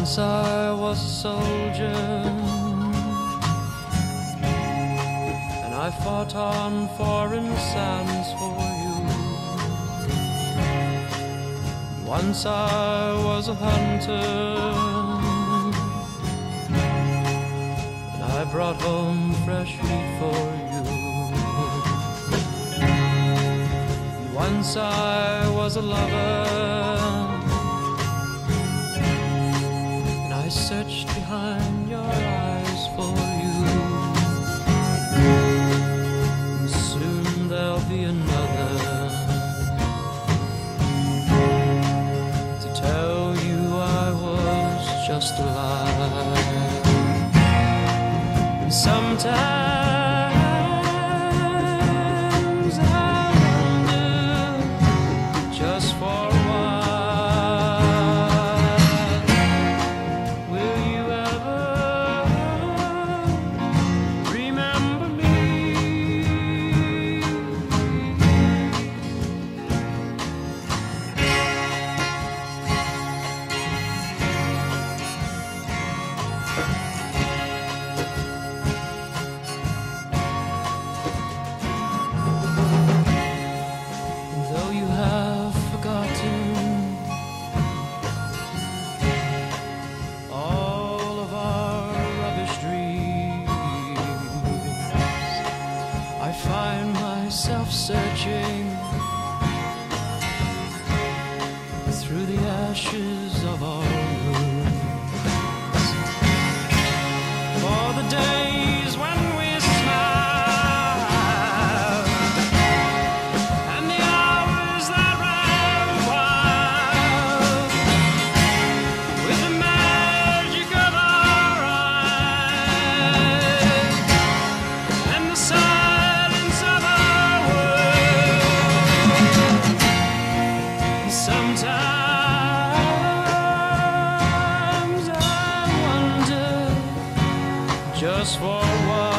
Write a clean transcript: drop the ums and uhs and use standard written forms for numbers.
Once I was a soldier, and I fought on foreign sands for you. Once I was a hunter, and I brought home fresh meat for you. Once I was a lover, searched behind your eyes for you. And soon there'll be another to tell you I was just alive. And sometimes I wonder, just for a while, I find myself searching through the ashes of our rooms for the days when we smiled and the hours that ran wild with the magic of our eyes and the sun. Sometimes I wonder, just for a while.